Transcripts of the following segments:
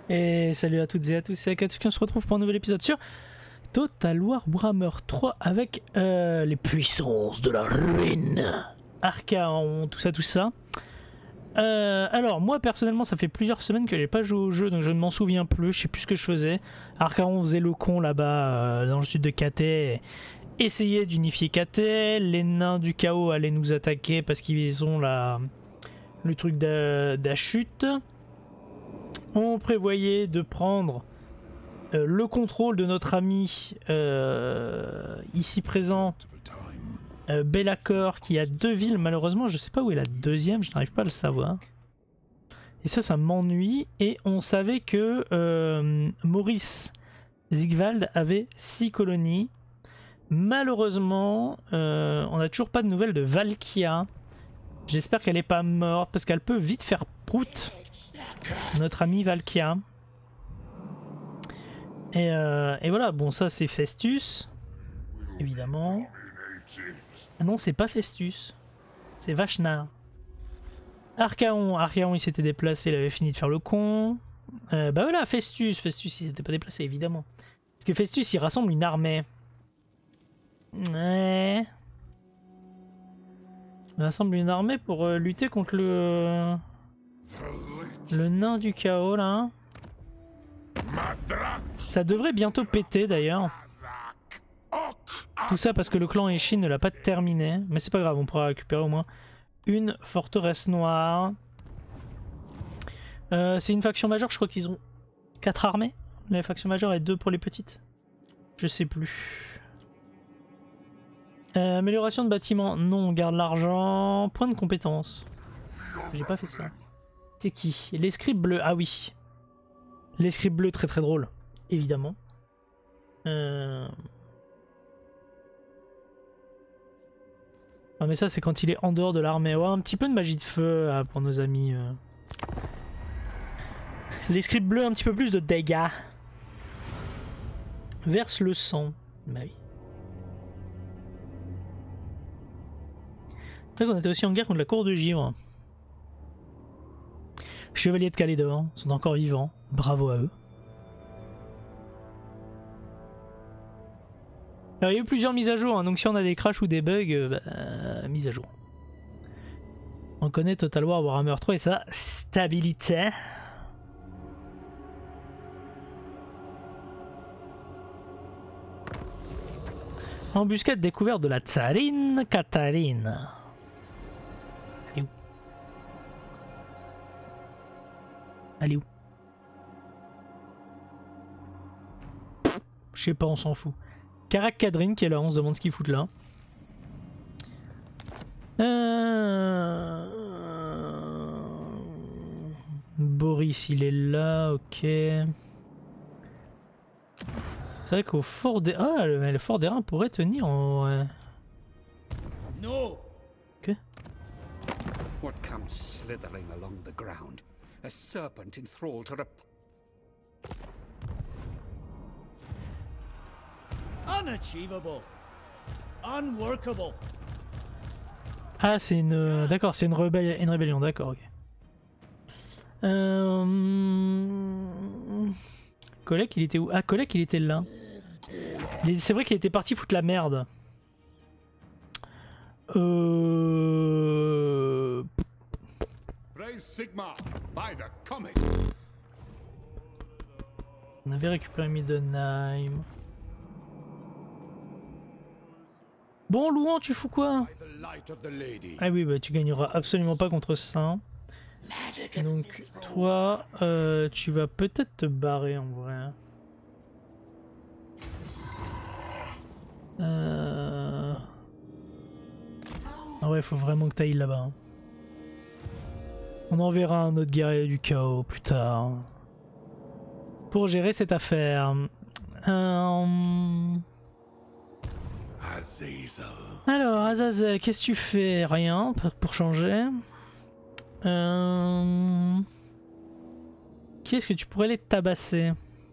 Et salut à toutes et à tous, c'est Akatsuki, on se retrouve pour un nouvel épisode sur Total War Warhammer 3 avec les puissances de la ruine, Archaon, tout ça. Alors moi personnellement ça fait plusieurs semaines que j'ai pas joué au jeu donc je ne m'en souviens plus, je sais plus ce que je faisais. Archaon faisait le con là-bas dans le sud de KT, essayait d'unifier KT, les nains du chaos allaient nous attaquer parce qu'ils ont le truc d'achute. On prévoyait de prendre le contrôle de notre ami ici présent, Be'lakor, qui a 2 villes. Malheureusement, je sais pas où est la deuxième, je n'arrive pas à le savoir. Et ça m'ennuie. Et on savait que Maurice Zigvald avait 6 colonies. Malheureusement, on n'a toujours pas de nouvelles de Valkia. J'espère qu'elle n'est pas morte parce qu'elle peut vite faire prout. Notre ami Valkia. Et voilà, bon ça c'est Festus, évidemment. Ah non, c'est pas Festus, c'est Vachnar. Archaon il s'était déplacé, il avait fini de faire le con. Bah voilà, Festus il s'était pas déplacé évidemment. Parce que Festus il rassemble une armée. Ouais. Il rassemble une armée pour lutter contre le nain du chaos là. Ça devrait bientôt péter d'ailleurs. Tout ça parce que le clan Eshin ne l'a pas terminé. Mais c'est pas grave, on pourra récupérer au moins une forteresse noire. C'est une faction majeure, je crois qu'ils ont 4 armées. La faction majeure et 2 pour les petites. Je sais plus. Amélioration de bâtiment, non, on garde l'argent. Point de compétence. J'ai pas fait ça. C'est qui? Les scribes bleus, ah oui. Les scribes bleus, très drôle, évidemment. Ah mais ça c'est quand il est en dehors de l'armée. Ouais, un petit peu de magie de feu pour nos amis. Les scribes bleus, un petit peu plus de dégâts. Verse le sang. Bah oui. C'est vrai qu'on était aussi en guerre contre la cour de Givre. Chevaliers de Calédor sont encore vivants. Bravo à eux. Alors il y a eu plusieurs mises à jour, hein, donc si on a des crashs ou des bugs, mise à jour. On connaît Total War Warhammer 3 et sa stabilité. Embuscade découverte de la tsarine Katharine. Elle est où? Elle est où? Je sais pas, on s'en fout. Karak Kadrin qui est là, on se demande ce qu'ils foutent là. Boris il est là, ok. C'est vrai qu'au fort des... Ah, le fort des Reins pourrait tenir en... Ok. What comes slithering along the ground? A serpent in thrall to Unachievable. Unworkable. Ah, c'est une... D'accord, c'est une rébellion, d'accord, ok. Kolek, il était où? Ah, Kolek, il était là. C'est vrai qu'il était parti foutre la merde. On avait récupéré Middenheim. Bon, Louan, tu fous quoi? Ah oui, bah tu gagneras absolument pas contre ça. Donc, toi, tu vas peut-être te barrer en vrai. Ah ouais, faut vraiment que t'ailles là-bas. Hein. On enverra un autre guerrier du chaos plus tard. Pour gérer cette affaire. Alors, Azazel, qu'est-ce que tu fais? Rien, pour changer. Qui est-ce que tu pourrais les tabasser?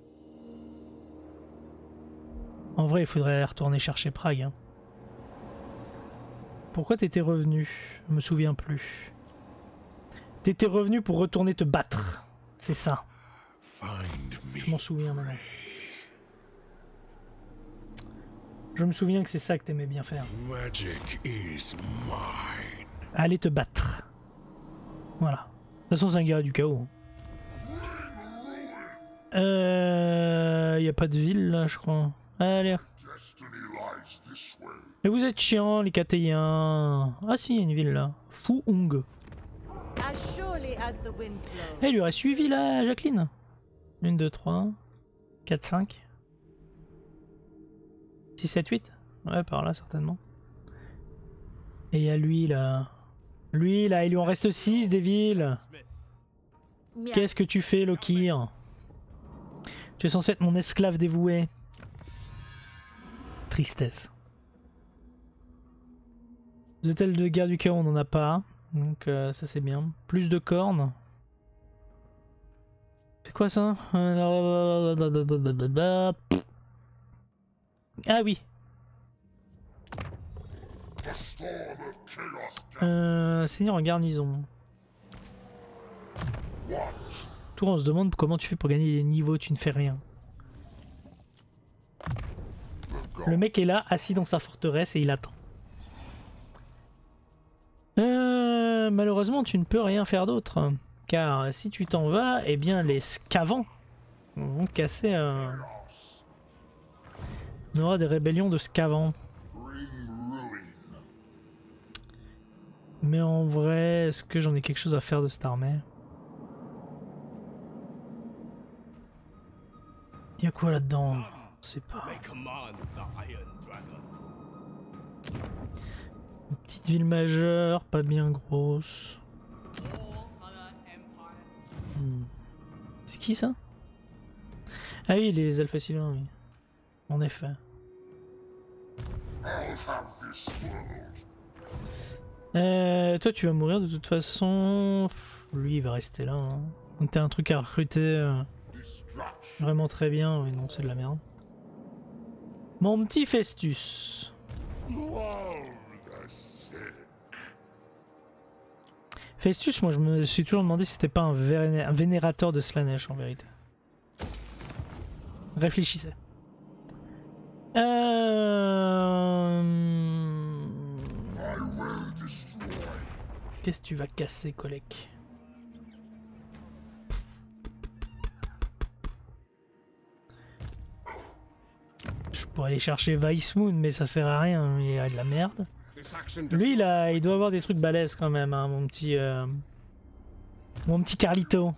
En vrai, il faudrait retourner chercher Prague. Hein. Pourquoi t'étais revenu? Je me souviens plus. T'étais revenu pour retourner te battre. C'est ça. Je m'en souviens maintenant. Je me souviens que c'est ça que t'aimais bien faire. Allez te battre. Voilà. De toute façon, c'est un gars du chaos. Y a pas de ville là, je crois. Allez. Mais vous êtes chiants, les Catéiens. Ah si, il y a une ville là. Fuung. Eh, il lui aurait suivi là, Jacqueline. 1, 2, 3, 4, 5. 6, 7, 8. Ouais, par là, certainement. Et il y a lui là. Lui là, il lui en reste 6 des villes. Qu'est-ce que tu fais, Lokir? Tu es censé être mon esclave dévoué. Tristesse. Les hôtels de guerre du chaos, on n'en a pas. Donc ça c'est bien. Plus de cornes. C'est quoi ça? Ah oui. Seigneur en garnison. Tout on se demande comment tu fais pour gagner des niveaux, tu ne fais rien. Le mec est là, assis dans sa forteresse et il attend. Malheureusement, tu ne peux rien faire d'autre. Car si tu t'en vas, eh bien les scavans vont casser... On aura des rébellions de scavans. Mais en vrai, est-ce que j'en ai quelque chose à faire de cette armée? Y'a quoi là-dedans? Je sais pas. Une petite ville majeure, pas bien grosse. C'est qui ça? Ah oui, les Alpha-Sylvains, oui. En effet. Toi tu vas mourir de toute façon. Lui il va rester là. Hein. Donc t'as un truc à recruter. Vraiment très bien. Oui, non, c'est de la merde. Mon petit Festus. Festus, moi je me suis toujours demandé si c'était pas un vénérateur de Slaanesh en vérité. Réfléchissez. Qu'est-ce que tu vas casser, Kolek? Je pourrais aller chercher Weissmund, mais ça sert à rien, il y a de la merde. Lui, il doit avoir des trucs balèzes quand même, hein, mon petit Carlito.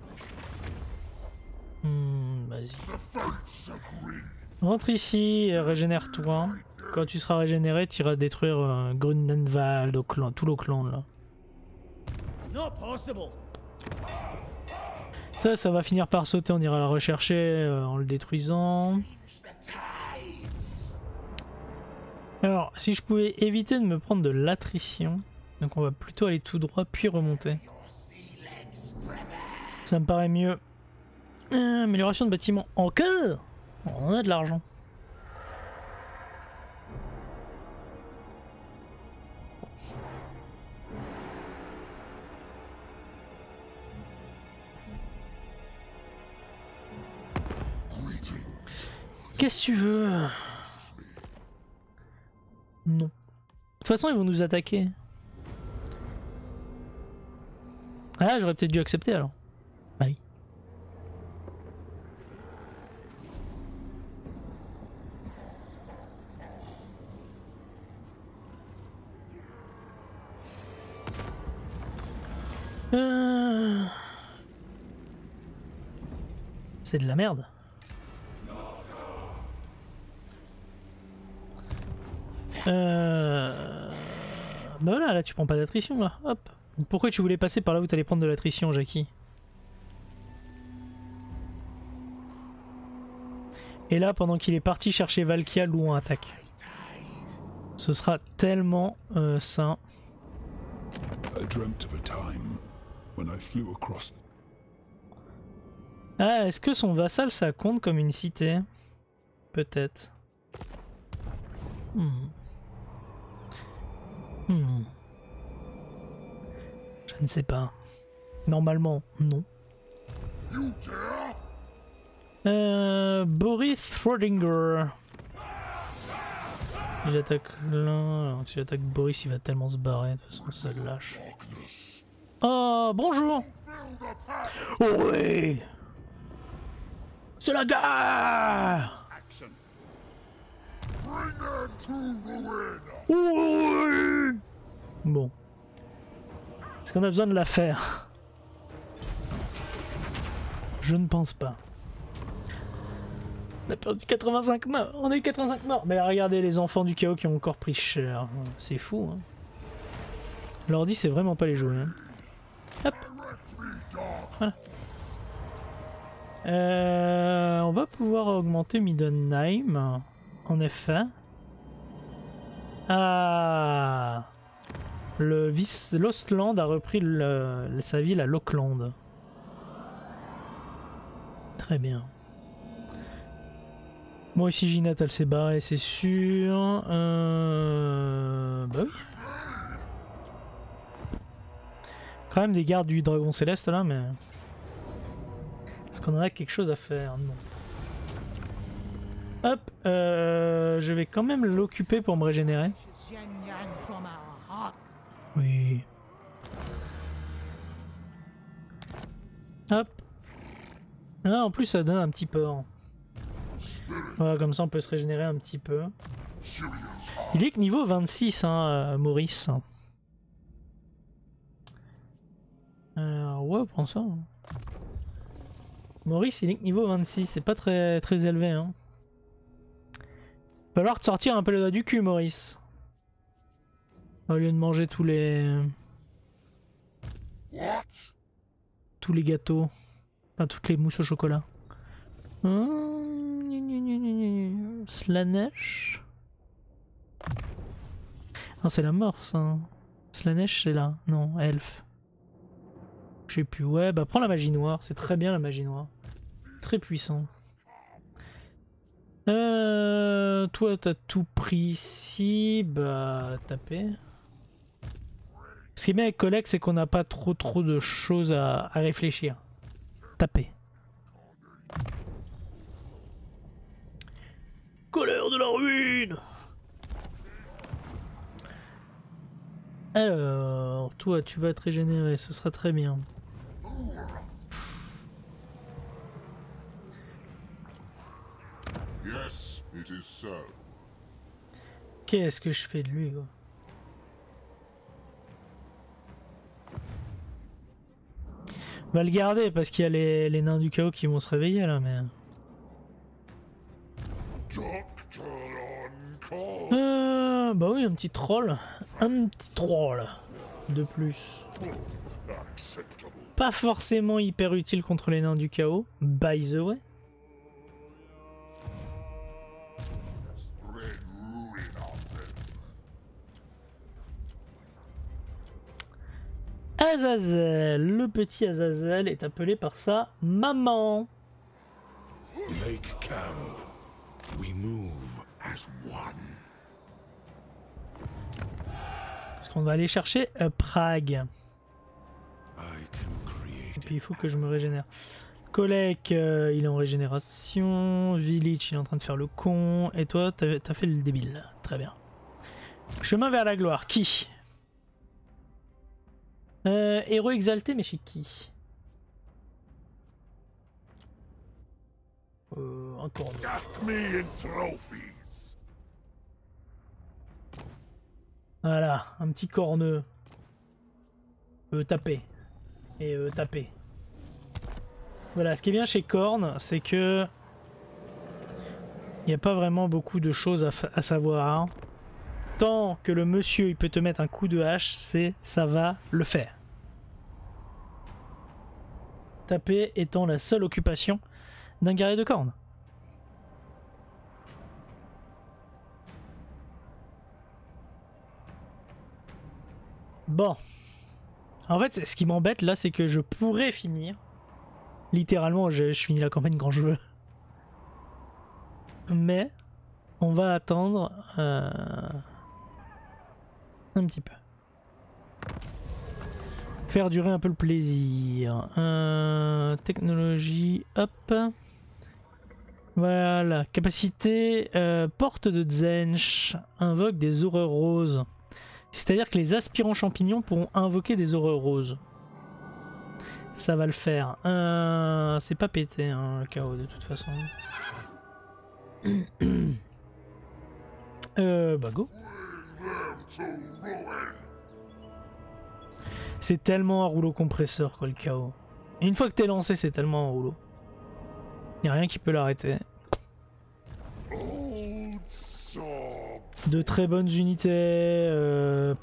Vas-y. Rentre ici, régénère-toi. Quand tu seras régénéré, tu iras détruire Grundenwald, tout l'Auckland là. Ça va finir par sauter, on ira la rechercher en le détruisant. Alors, si je pouvais éviter de me prendre de l'attrition, donc on va plutôt aller tout droit puis remonter. Ça me paraît mieux. Amélioration de bâtiment encore. On en a de l'argent. Qu'est-ce que tu veux? Non. De toute façon, ils vont nous attaquer. Ah, j'aurais peut-être dû accepter alors. Bah oui. C'est de la merde. Bah voilà, là tu prends pas d'attrition là, hop. Pourquoi tu voulais passer par là où t'allais prendre de l'attrition, Jackie? Et là, pendant qu'il est parti chercher Valkia, Louan attaque. Ce sera tellement sain. Ah, est-ce que son vassal ça compte comme une cité? Peut-être. Je ne sais pas. Normalement, non. Boris Schrödinger. Si j'attaque là, alors, si j'attaque Boris, il va tellement se barrer, de toute façon ça le lâche. Oh, bonjour. Oui. C'est la guerre. Oui. Bon. Est-ce qu'on a besoin de la faire? Je ne pense pas. On a perdu 85 morts. On a eu 85 morts. Mais regardez les enfants du chaos qui ont encore pris cher. C'est fou. Hein. L'ordi, c'est vraiment pas les jouer. Hein. Hop. Voilà. On va pouvoir augmenter Middenheim. En effet. Ah. L'Ostland a repris sa ville à Lockland. Très bien. Moi aussi Ginat elle s'est barrée c'est sûr. Bah oui. Quand même des gardes du dragon céleste là mais... Est-ce qu'on en a quelque chose à faire? Non. Hop, je vais quand même l'occuper pour me régénérer. Oui. Hop. Ah, en plus ça donne un petit port. Voilà, comme ça on peut se régénérer un petit peu. Il est que niveau 26, hein, Maurice. Ouais, prends ça. Maurice, il est que niveau 26, c'est pas très élevé. Hein. Va falloir te sortir un peu le doigt du cul, Maurice. Au lieu de manger tous les gâteaux. Enfin, toutes les mousses au chocolat. Slanesh. Non, c'est la mort, ça. Slanesh, c'est là. Non, elfe. Je sais plus. Ouais, bah prends la magie noire. C'est très bien la magie noire. Très puissant. Toi, t'as tout pris ici. Bah, taper. Ce qui est bien avec Collect, c'est qu'on n'a pas trop de choses à réfléchir. Taper. Colère de la ruine. Alors, toi, tu vas te régénérer, ce sera très bien. Qu'est-ce que je fais de lui, quoi? On va le garder parce qu'il y a les nains du chaos qui vont se réveiller là, mais... bah oui, un petit troll. Un petit troll de plus. Pas forcément hyper utile contre les nains du chaos, by the way. Azazel, le petit Azazel est appelé par sa maman. Lake Camp, we move as one. Est-ce qu'on va aller chercher Prague? Et puis il faut que je me régénère. Kolek, il est en régénération. Village, il est en train de faire le con. Et toi, t'as fait le débile. Très bien. Chemin vers la gloire. Qui? Héros exalté, mais chez qui? Encore voilà, un petit corneux. Taper. Et taper. Voilà, ce qui est bien chez Korn, c'est que il n'y a pas vraiment beaucoup de choses à savoir. Tant que le monsieur il peut te mettre un coup de hache, ça va le faire. Taper étant la seule occupation d'un guerrier de Korn. Bon. En fait, ce qui m'embête là, c'est que je pourrais finir. Littéralement, je finis la campagne quand je veux. Mais on va attendre un petit peu. Faire durer un peu le plaisir. Technologie, hop. Voilà, capacité porte de Zench, invoque des horreurs roses. C'est-à-dire que les aspirants champignons pourront invoquer des horreurs roses. Ça va le faire. C'est pas pété, hein, le chaos de toute façon. Bah go. C'est tellement un rouleau compresseur quoi le chaos. Et une fois que t'es lancé, c'est tellement un rouleau. Y a rien qui peut l'arrêter. De très bonnes unités.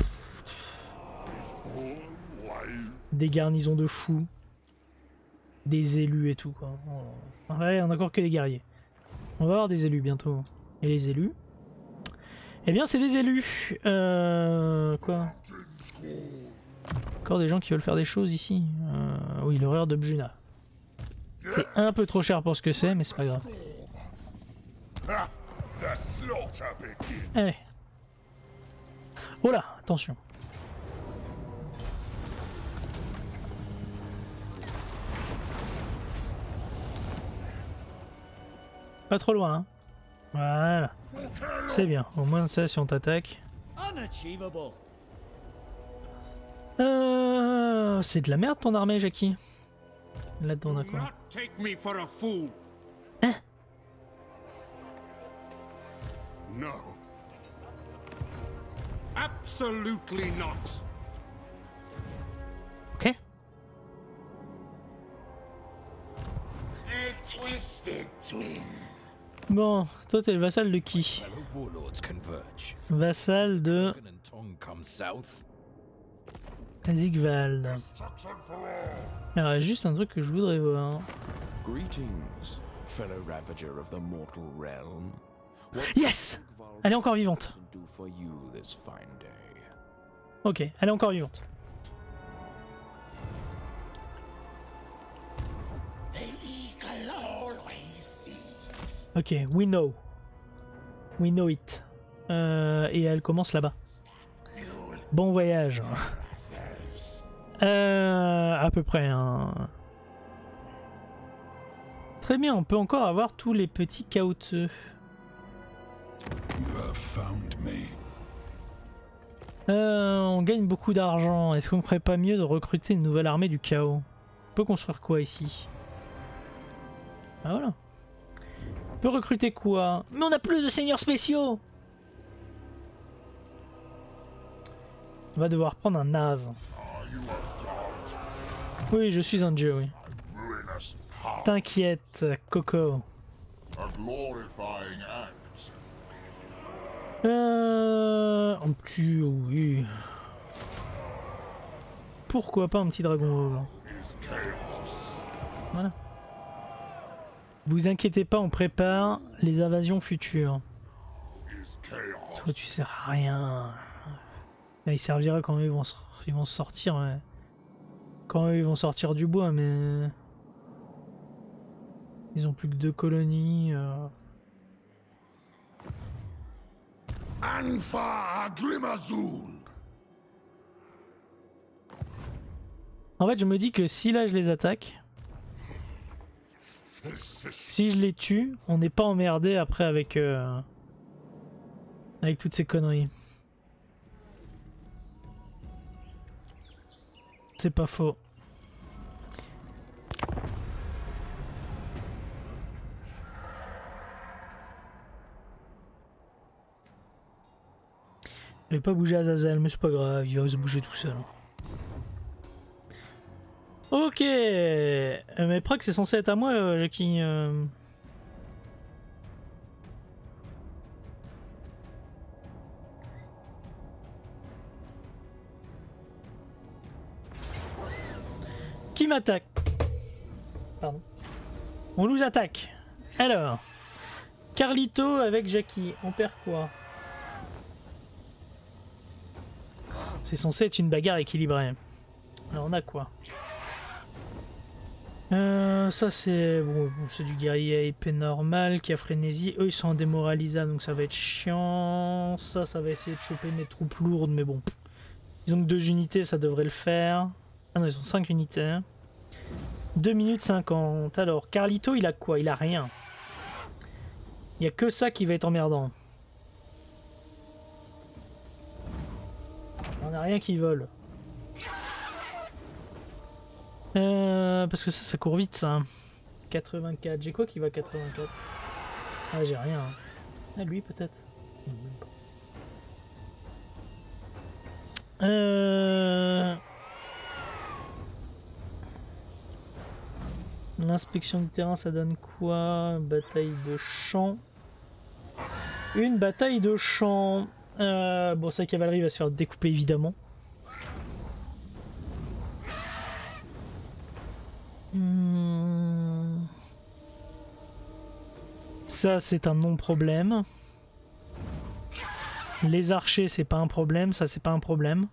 Des garnisons de fous. Des élus et tout quoi. Ouais, on a encore que les guerriers. On va avoir des élus bientôt. Et les élus? Eh bien c'est des élus. Quoi? Encore des gens qui veulent faire des choses ici. Oui, l'horreur de Bjuna. C'est un peu trop cher pour ce que c'est, mais c'est pas grave. Allez. Oh là, attention. Pas trop loin, hein. Voilà. C'est bien. Au moins ça, si on t'attaque. Unachievable. C'est de la merde ton armée, Jackie. Là-dedans, on a quoi? Hein? No. Absolutely not. Ok. A twisted twin. Bon, toi t'es le vassal de qui? Vassal de Zigvald. Alors, juste un truc que je voudrais voir. Greetings, fellow ravager of the mortal realm. Yes! Elle est encore vivante. Ok, elle est encore vivante. Ok, we know. We know it. Et elle commence là-bas. Bon voyage. À peu près. Hein. Très bien, on peut encore avoir tous les petits caoutchoucs. On gagne beaucoup d'argent. Est-ce qu'on ne ferait pas mieux de recruter une nouvelle armée du chaos? On peut construire quoi ici? Ah voilà. On peut recruter quoi? Mais on a plus de seigneurs spéciaux. On va devoir prendre un naze. Oui, je suis un dieu, oui. T'inquiète, Coco. Un petit... oui. Pourquoi pas un petit dragon? Voilà. Vous inquiétez pas, on prépare les invasions futures. Toi, tu sers à rien. Là, il servira quand ils vont sortir. Ouais. Quand ils vont sortir du bois, mais... Ils ont plus que 2 colonies. En fait, je me dis que si là je les attaque, si je les tue, on n'est pas emmerdé après avec toutes ces conneries. C'est pas faux. Je vais pas bouger Azazel, mais c'est pas grave, il va se bouger tout seul. Ok, mais Prague c'est censé être à moi, Jackie. Qui m'attaque? Pardon. On nous attaque. Alors, Carlito avec Jackie, on perd quoi? C'est censé être une bagarre équilibrée. Alors on a quoi? Ça c'est bon, c'est du guerrier épée normal qui a frénésie. Eux ils sont en démoralisable donc ça va être chiant. Ça va essayer de choper mes troupes lourdes mais bon. Ils ont que 2 unités, ça devrait le faire. Ah non, ils ont 5 unités. 2 minutes 50. Alors Carlito il a quoi? Il a rien. Il y a que ça qui va être emmerdant. On a rien qui vole. Parce que ça court vite ça. 84. J'ai quoi qui va 84? Ah j'ai rien. Hein. Ah lui peut-être. L'inspection du terrain ça donne quoi? Bataille de champ. Une bataille de champ. Bon sa cavalerie va se faire découper évidemment. Ça c'est un non-problème. Les archers c'est pas un problème, ça c'est pas un problème.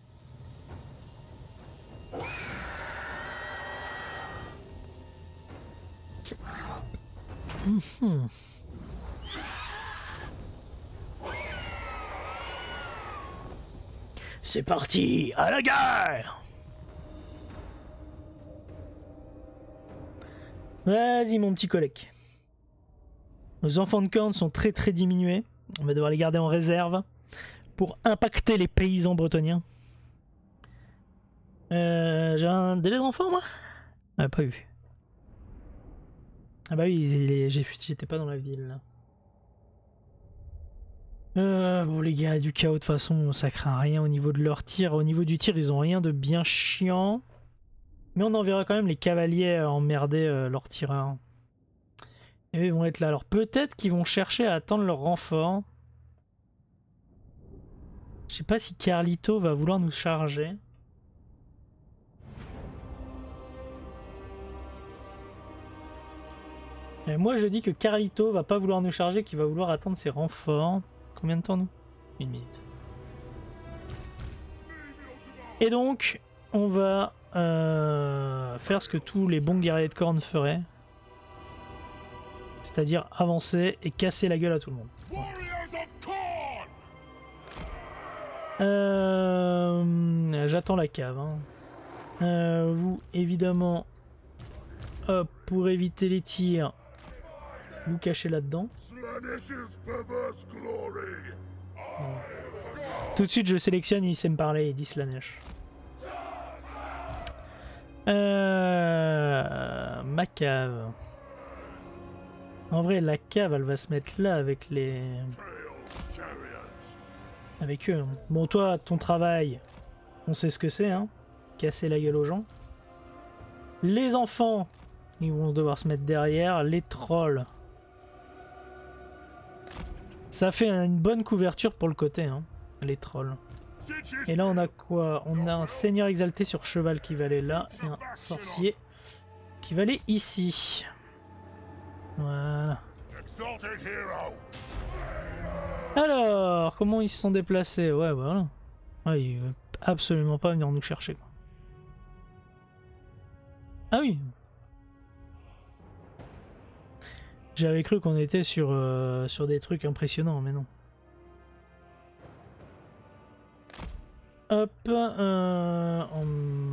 C'est parti, à la guerre! Vas-y mon petit collègue. Nos enfants de corne sont très diminués. On va devoir les garder en réserve pour impacter les paysans bretoniens. J'ai un délai de renfort moi? Ah pas eu. Ah bah oui, j'étais pas dans la ville là. Bon les gars, du chaos de toute façon, ça craint rien au niveau de leur tir. Au niveau du tir, ils ont rien de bien chiant. Mais on enverra quand même les cavaliers emmerder leurs tireurs. Et eux, ils vont être là. Alors peut-être qu'ils vont chercher à attendre leur renfort. Je sais pas si Carlito va vouloir nous charger. Et moi je dis que Carlito va pas vouloir nous charger, qu'il va vouloir attendre ses renforts. Combien de temps nous? 1 minute. Et donc on va faire ce que tous les bons guerriers de corne feraient. C'est-à-dire avancer et casser la gueule à tout le monde. J'attends la cave. Hein. Vous, évidemment, hop, pour éviter les tirs, vous cachez là-dedans. Tout de suite, je sélectionne, il sait me parler, il dit Slanesh. Ma cave. En vrai, la cave, elle va se mettre là avec les... avec eux. Hein. Bon, toi, ton travail, on sait ce que c'est, hein. Casser la gueule aux gens. Les enfants, ils vont devoir se mettre derrière. Les trolls. Ça fait une bonne couverture pour le côté, hein, les trolls. Et là, on a quoi? On a un seigneur exalté sur cheval qui va aller là, et un sorcier qui va aller ici. Voilà. Alors, comment ils se sont déplacés? Ouais, voilà. Ouais, ils veulent absolument pas venir nous chercher, quoi. Ah oui. J'avais cru qu'on était sur des trucs impressionnants, mais non. Hop, on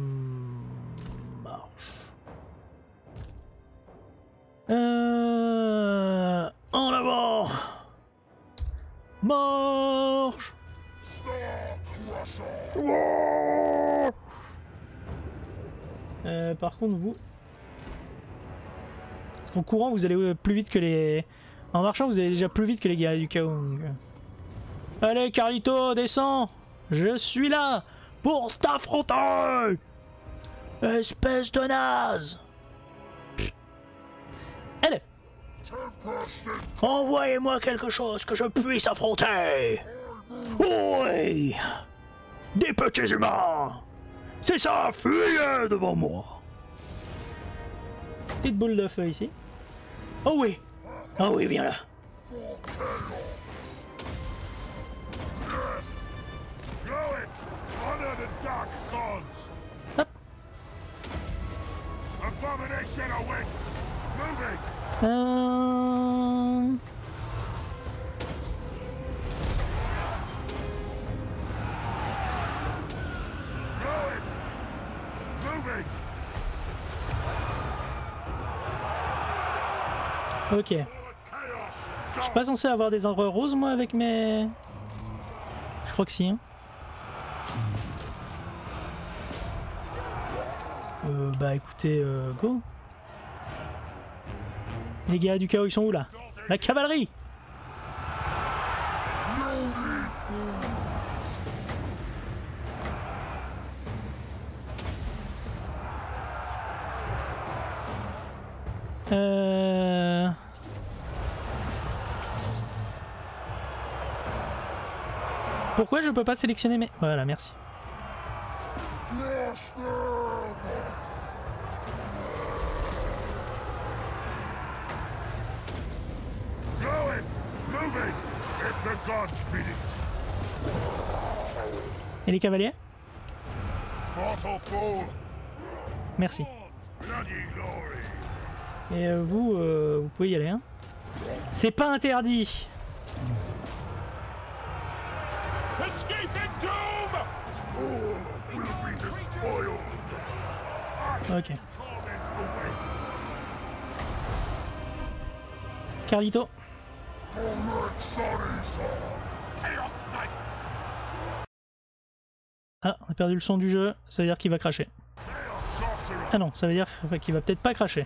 marche. En avant. Marche. Par contre, vous... Parce qu'en courant, vous allez plus vite que les... En marchant, vous allez déjà plus vite que les gars du chaos. Donc... Allez, Carlito, descends. Je suis là pour t'affronter. Espèce de naze. Allez. Envoyez-moi quelque chose que je puisse affronter. Oui. Des petits humains. C'est ça, fuyez devant moi. Petite boule de feu ici. Oh oui. Oh oui, viens là. Hop. Ok. Je suis pas censé avoir des arbres roses moi avec mes... Je crois que si. Hein. Bah écoutez, go. Les gars du chaos ils sont où là? La cavalerie! Pourquoi je peux pas sélectionner mes... Voilà, merci. Et les cavaliers? Merci. Et vous, vous pouvez y aller, hein? C'est pas interdit! Ok. Carlito. Ah, on a perdu le son du jeu, ça veut dire qu'il va cracher. Ah non, ça veut dire qu'il va peut-être pas cracher.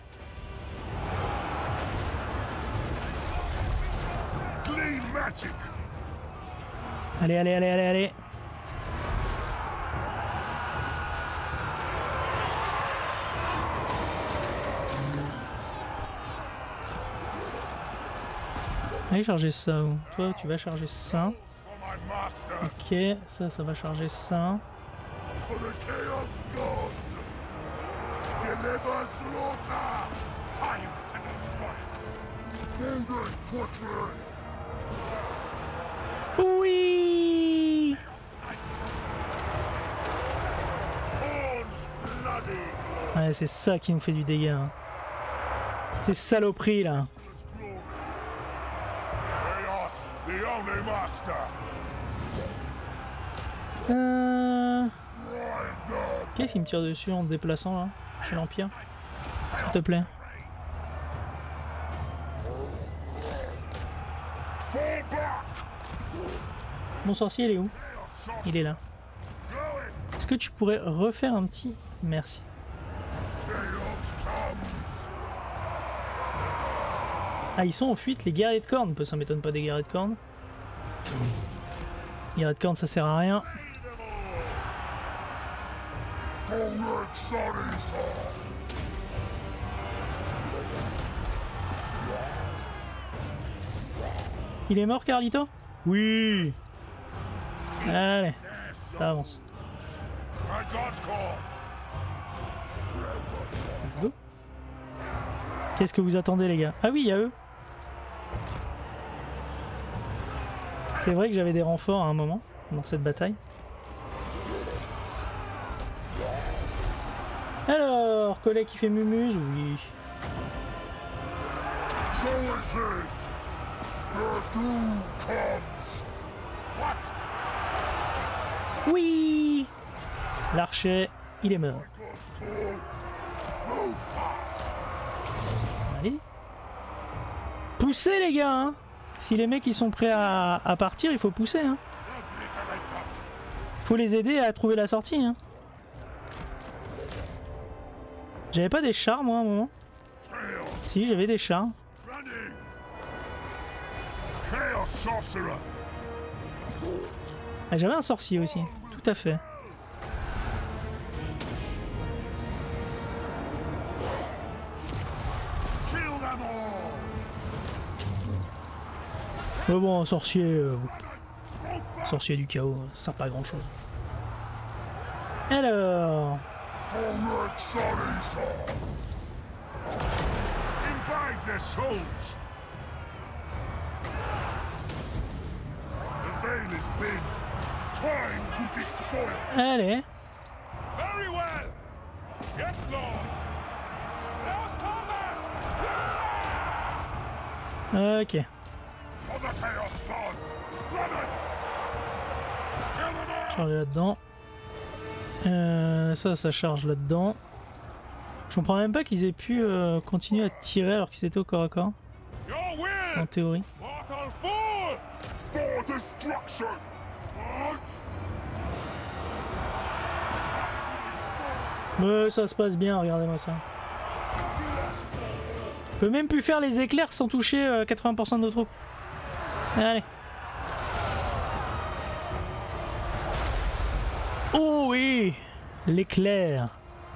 Allez, allez, allez, allez, allez. Allez charger ça. Toi, tu vas charger ça. Ok, ça va charger ça. Oui! Ouais, c'est ça qui me fait du dégât. Hein. Ces saloperies là. Qu'est-ce qui me tire dessus en se déplaçant là, chez l'Empire? S'il te plaît. Mon sorcier il est où? Il est là. Est-ce que tu pourrais refaire un petit... Merci. Ah, ils sont en fuite, les guerriers de cornes. Ça m'étonne pas des guerriers de cornes. Les guerriers de cornes, ça sert à rien. Il est mort, Carlito? Oui. Allez, ça avance. Let's go. Qu'est-ce que vous attendez, les gars? Ah oui, il y a eux. C'est vrai que j'avais des renforts à un moment dans cette bataille. Alors, collègue qui fait mumuse, oui. Oui. L'archer, il est mort. Allez. Poussez les gars hein. Si les mecs ils sont prêts à partir, il faut pousser hein. Faut les aider à trouver la sortie hein. J'avais pas des chars moi à un moment? Si, j'avais des chars. Ah, j'avais un sorcier aussi, tout à fait. Mais bon, un sorcier... sorcier du chaos, ça sert pas à grand chose. Alors... Allez. Ok. Charger là-dedans. Ça charge là-dedans. Je comprends même pas qu'ils aient pu continuer à tirer alors qu'ils étaient au corps à corps. En théorie. destruction! Mais ça se passe bien, regardez-moi ça. Je peux même plus faire les éclairs sans toucher 80% de nos troupes. Allez. Oh oui, l'éclair.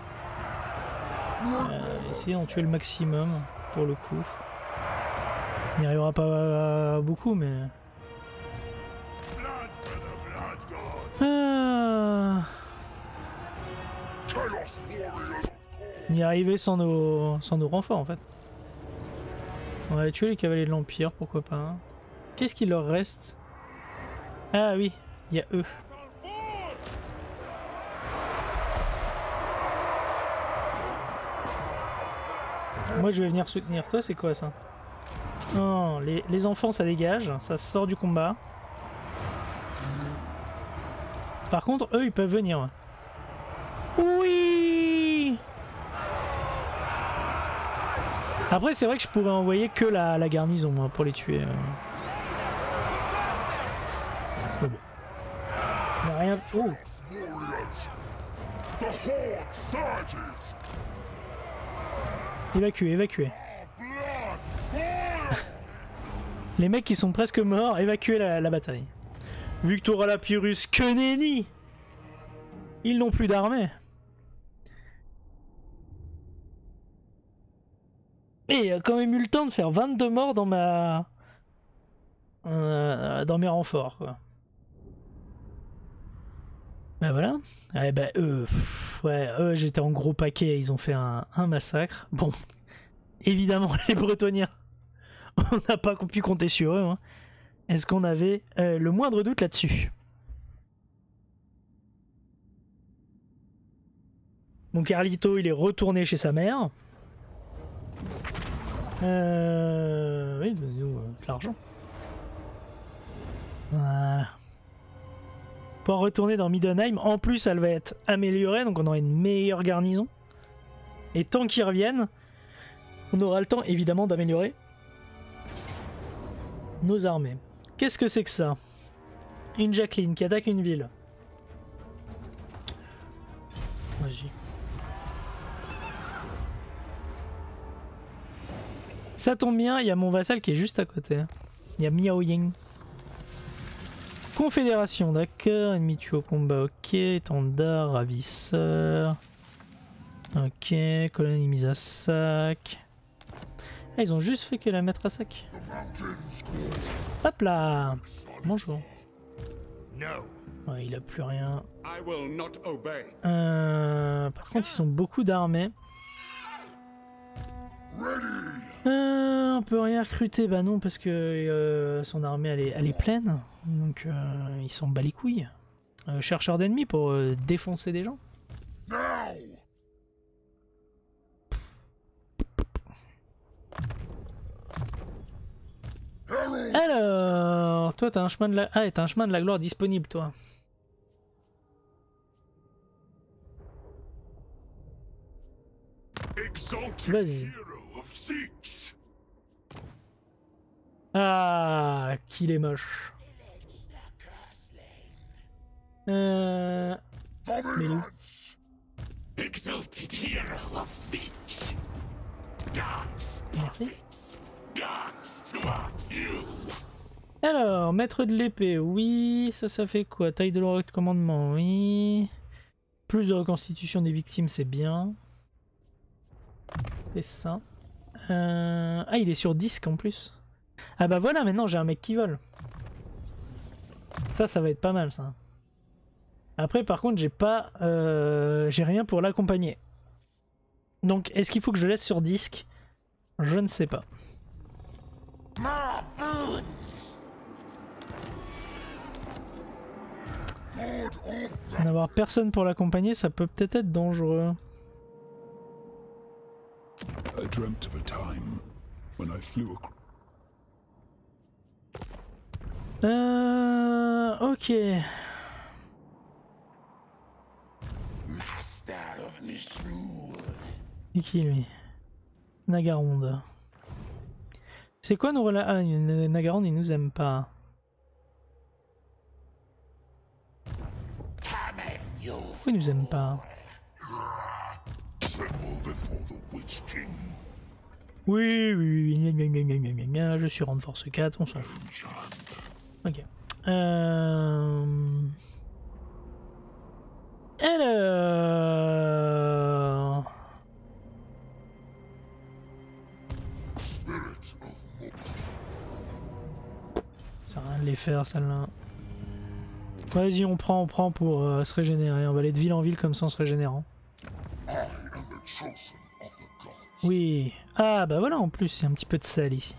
Essayez d'en tuer le maximum pour le coup. Il n'y arrivera pas beaucoup, mais... Y arriver sans nos renforts en fait. On va tuer les cavaliers de l'Empire, pourquoi pas. Hein. Qu'est-ce qu'il leur reste? Ah oui, il y a eux. Moi je vais venir soutenir. Toi c'est quoi ça? Non, les enfants ça dégage, ça sort du combat. Par contre eux ils peuvent venir. Oui. Après c'est vrai que je pourrais envoyer que la garnison moi, pour les tuer. Mais bon. Il n'y a rien... Oh. Évacuer, évacuer. Les mecs qui sont presque morts, évacuer la bataille. Victor à la Pyrrhus, que nenni! Ils n'ont plus d'armée. Et il a quand même eu le temps de faire 22 morts dans ma... dans mes renforts, quoi. Bah voilà. Ouais, bah eux, j'étais en gros paquet, ils ont fait un massacre. Bon, évidemment, les Bretoniens, on n'a pas pu compter sur eux. Hein. Est-ce qu'on avait le moindre doute là-dessus? Mon Carlito, il est retourné chez sa mère. Oui, donnez-nous de l'argent. Voilà. Pour retourner dans Middenheim, en plus elle va être améliorée, donc on aura une meilleure garnison. Et tant qu'ils reviennent, on aura le temps évidemment d'améliorer nos armées. Qu'est-ce que c'est que ça? Une Jacqueline qui attaque une ville. Vas-y. Ça tombe bien, il y a mon vassal qui est juste à côté. Il y a Miao Ying. Confédération, d'accord. Ennemi tué au combat, ok. Étendard, ravisseur. Ok, colonie mise à sac. Ah, ils ont juste fait que la mettre à sac. Hop là. Bonjour. Ouais, il a plus rien. Par contre, ils ont beaucoup d'armées. On peut rien recruter, bah non, parce que son armée elle est pleine, donc ils s'en bat les couilles. Chercheur d'ennemis pour défoncer des gens. Alors, toi t'as un chemin de la... Ah, t'as un chemin de la gloire disponible, toi. Vas-y. Ah, qu'il est moche. Mais où? Merci. Alors, maître de l'épée, oui. Ça fait quoi? Taille de l'oreille de commandement, oui. Plus de reconstitution des victimes, c'est bien. C'est ça. Ah, il est sur disque en plus. Ah bah voilà, maintenant j'ai un mec qui vole. Ça va être pas mal, ça. Après, par contre, j'ai pas... j'ai rien pour l'accompagner. Donc, est-ce qu'il faut que je le laisse sur disque? Je ne sais pas. Sans avoir personne pour l'accompagner, ça peut peut-être être dangereux. I dreamt of a time when I flew across. Ok. Et qui lui? Nagaronde. C'est quoi nos relations? Ah, Nagaronde il nous aime pas. Pourquoi il nous aime pas? Tremble before the Witch King. Oui, oui, oui, gna, je suis rang de force 4, on s'en fout. Ok. Alors... Ça sert à rien de les faire, celle-là. Vas-y, on prend pour se régénérer. On va aller de ville en ville comme ça en se régénérant. Oui. Ah bah voilà, en plus, il y a un petit peu de sel ici.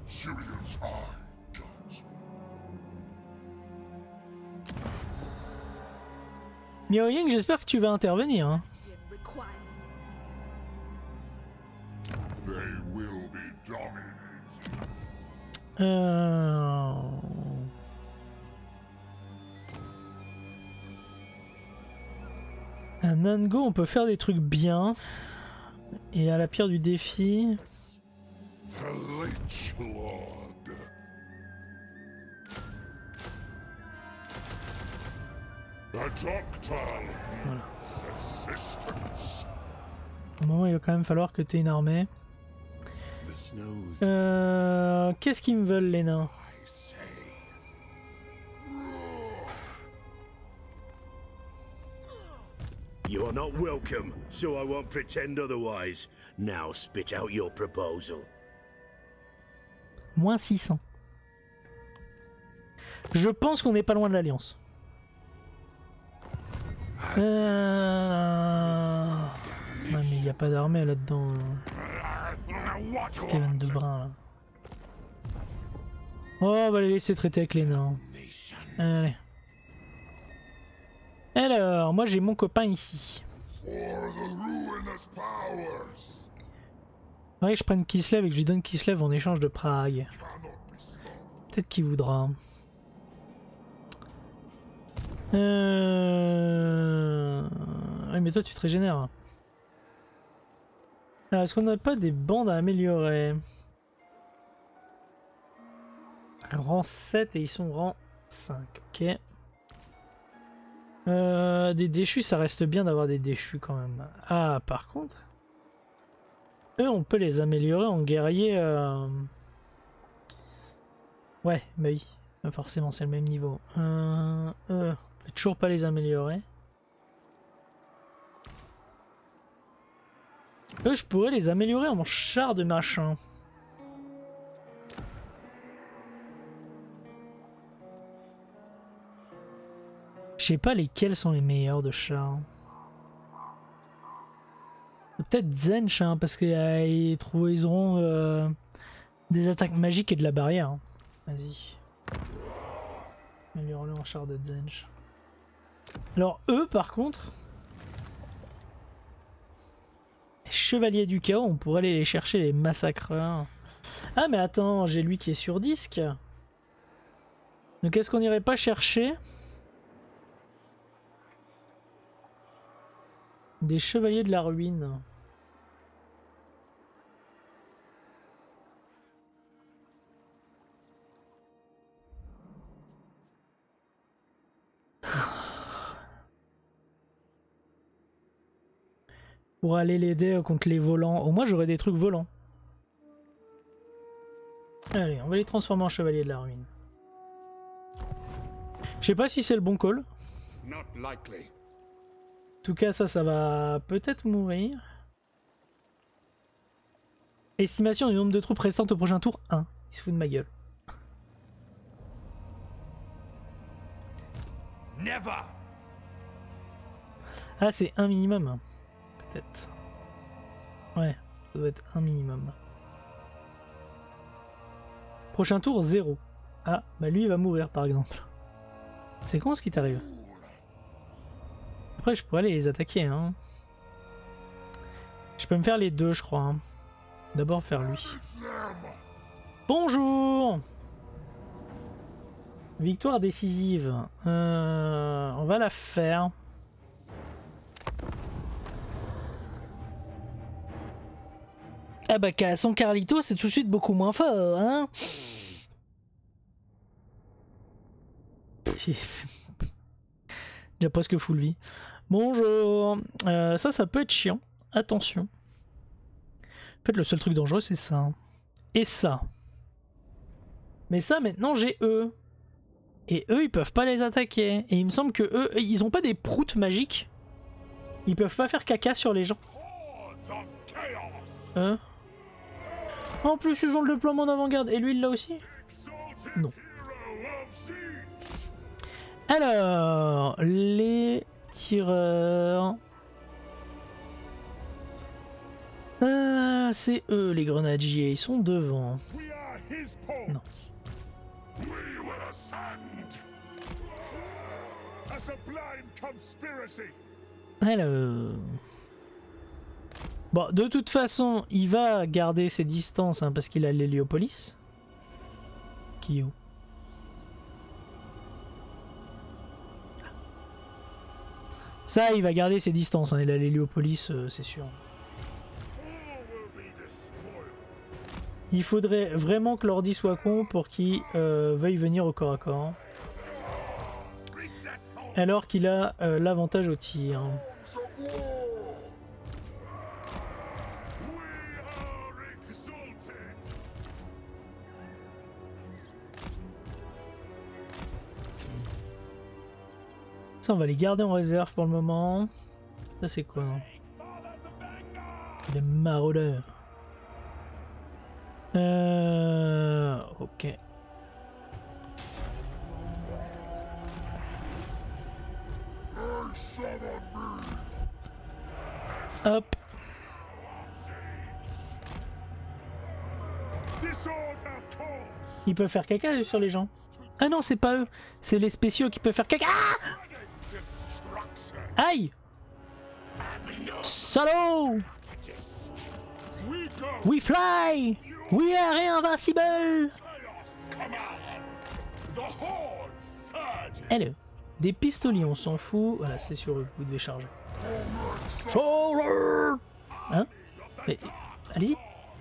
Miao Yang, j'espère que tu vas intervenir. Hein. Un Nango, on peut faire des trucs bien. Et à la pierre du défi... Voilà. Au moment, il va quand même falloir que tu aies une armée. Qu'est-ce qu'ils me veulent, les nains? You are not welcome, so I won't pretend otherwise. Now spit out your proposal. Moins 600. Je pense qu'on n'est pas loin de l'Alliance. Ouais, mais il n'y a pas d'armée là-dedans. Steven de Brun là. Oh, on va les laisser traiter avec les nains. Allez. Alors, moi j'ai mon copain ici. Ouais, que je prenne Kislev et que je lui donne Kislev en échange de Prague. Peut-être qu'il voudra. Ouais, mais toi tu te régénères. Alors, est-ce qu'on n'a pas des bandes à améliorer? Rang 7 et ils sont rang 5, ok. Des déchus, ça reste bien d'avoir des déchus quand même. Ah, par contre, eux, on peut les améliorer en guerrier. Ouais, bah oui, forcément, c'est le même niveau. On peut toujours pas les améliorer. Eux, je pourrais les améliorer en char de machin. Je sais pas lesquels sont les meilleurs de chars. Peut-être Zench, hein, parce qu'ils auront des attaques magiques et de la barrière. Hein. Vas-y. Améliore-le en char de Zench. Alors eux, par contre... Chevalier du chaos, on pourrait aller les chercher, les massacreurs. Ah mais attends, j'ai lui qui est sur disque. Donc est-ce qu'on irait pas chercher des chevaliers de la ruine? Pour aller l'aider contre les volants. Au moins j'aurais des trucs volants. Allez, on va les transformer en chevaliers de la ruine. Je sais pas si c'est le bon call. Not likely. En tout cas, ça va peut-être mourir. Estimation du nombre de troupes restantes au prochain tour, 1. Il se fout de ma gueule. Never. Ah, c'est un minimum. Peut-être. Ouais, ça doit être un minimum. Prochain tour, 0. Ah, bah lui, il va mourir, par exemple. C'est con ce qui t'arrive. Après, je pourrais aller les attaquer. Hein. Je peux me faire les deux, je crois. Hein. D'abord faire lui. Bonjour! Victoire décisive. On va la faire. Ah bah son Carlito, c'est tout de suite beaucoup moins fort, hein? Déjà presque full vie. Bonjour. Ça peut être chiant. Attention. En fait, le seul truc dangereux, c'est ça. Et ça. Mais ça, maintenant, j'ai eux. Et eux, ils peuvent pas les attaquer. Et il me semble que eux, ils ont pas des proutes magiques. Ils peuvent pas faire caca sur les gens. Hein? En plus, ils ont le déploiement d'avant-garde. Et lui, il l'a aussi? Non. Alors, les tireurs... Ah, c'est eux, les grenadiers. Ils sont devant. Non. Alors... Bon, de toute façon, il va garder ses distances hein, parce qu'il a l'Héliopolis. Qui est où? Ça, il va garder ses distances. Hein. Il a l'Héliopolis, c'est sûr. Il faudrait vraiment que l'ordi soit con pour qu'il veuille venir au corps à corps. Alors qu'il a l'avantage au tir. Ça, on va les garder en réserve pour le moment. Ça, c'est quoi? Les maraudeurs. Ok. Hop. Ils peuvent faire caca sur les gens. Ah non, c'est pas eux. C'est les spéciaux qui peuvent faire caca. Ah! Aïe! Salaud! We fly! We are invincible! Hello. Des pistolets, on s'en fout. Voilà, c'est sur eux, vous devez charger. Hein? Mais, allez-y.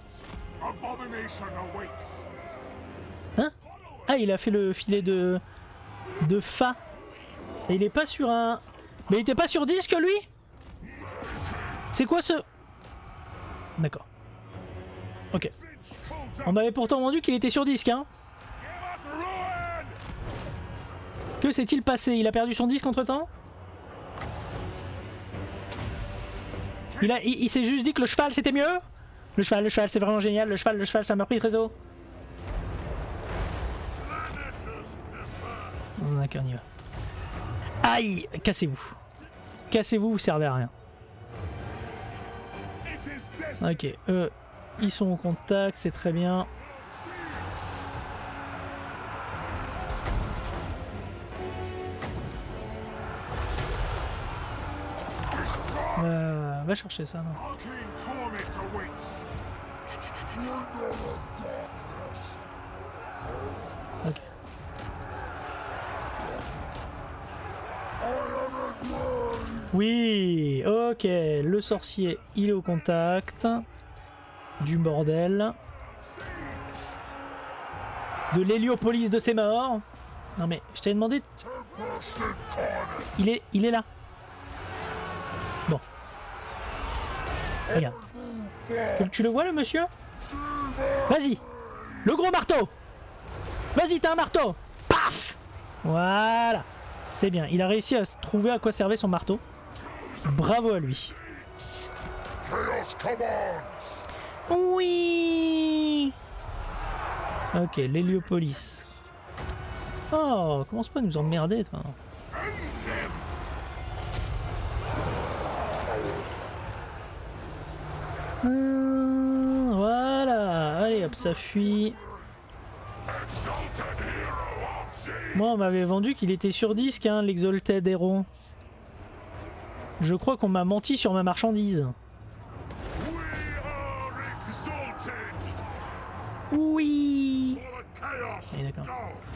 Hein? Ah, il a fait le filet de Fa. Et il est pas sur un... Mais il était pas sur disque, lui? C'est quoi ce... D'accord. Ok. On m'avait pourtant vendu qu'il était sur disque, hein. Que s'est-il passé? Il a perdu son disque entre-temps? Il s'est juste dit que le cheval c'était mieux? Le cheval c'est vraiment génial. Le cheval ça m'a pris très tôt. D'accord, on y va. Aïe! Cassez-vous. Cassez-vous, vous servez à rien. Ok, ils sont en contact, c'est très bien. Va chercher ça, non? Ok. Oui, ok, le sorcier, il est au contact. Du bordel. De l'Héliopolis de ses morts. Non mais, je t'avais demandé... Il est là. Bon. Regarde. Tu le vois le monsieur? Vas-y. Le gros marteau. Vas-y, t'as un marteau. Paf. Voilà. C'est bien. Il a réussi à trouver à quoi servait son marteau. Bravo à lui. Oui. Ok, l'Héliopolis. Oh, commence pas à nous emmerder, toi. Voilà. Allez, hop, ça fuit. Moi, on m'avait vendu qu'il était sur disque, hein, l'Exalted Hero. Je crois qu'on m'a menti sur ma marchandise. Oui. Et d'accord.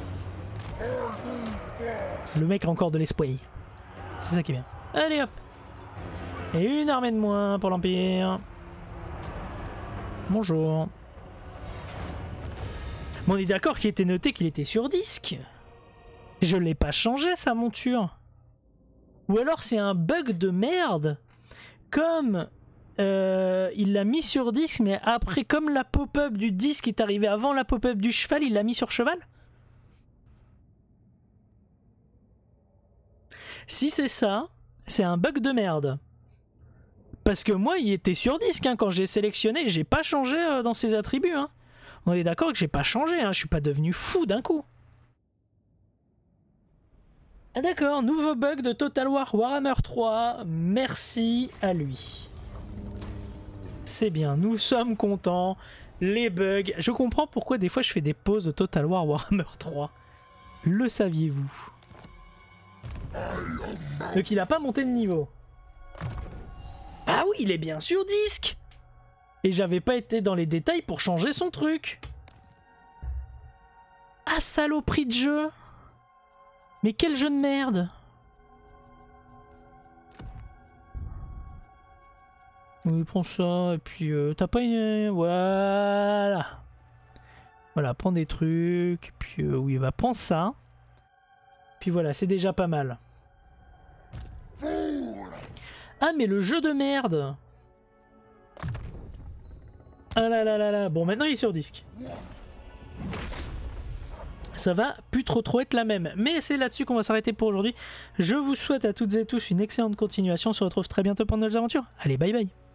Le mec a encore de l'espoir. C'est ça qui est bien. Allez hop. Et une armée de moins pour l'Empire. Bonjour. Bon, on est d'accord qu'il était noté qu'il était sur disque. Je l'ai pas changé sa monture. Ou alors c'est un bug de merde, comme il l'a mis sur disque, mais après, comme la pop-up du disque est arrivée avant la pop-up du cheval, il l'a mis sur cheval. Si c'est ça, c'est un bug de merde. Parce que moi, il était sur disque hein, quand j'ai sélectionné, j'ai pas changé dans ses attributs. Hein. On est d'accord que j'ai pas changé, hein, je suis pas devenu fou d'un coup. Ah d'accord, nouveau bug de Total War Warhammer 3, merci à lui. C'est bien, nous sommes contents, les bugs, je comprends pourquoi des fois je fais des pauses de Total War Warhammer 3. Le saviez-vous? Donc il a pas monté de niveau. Ah oui, il est bien sur disque. Et j'avais pas été dans les détails pour changer son truc. Ah saloperie de jeu. Mais quel jeu de merde. Oui, prends ça, et puis t'as pas une... Voilà. Voilà, prends des trucs, puis oui, bah prends ça. Puis voilà, c'est déjà pas mal. Ah, mais le jeu de merde. Ah là là là là. Bon, maintenant il est sur disque. Ça va plus trop être la même. Mais c'est là-dessus qu'on va s'arrêter pour aujourd'hui. Je vous souhaite à toutes et tous une excellente continuation. On se retrouve très bientôt pour de nouvelles aventures. Allez, bye bye.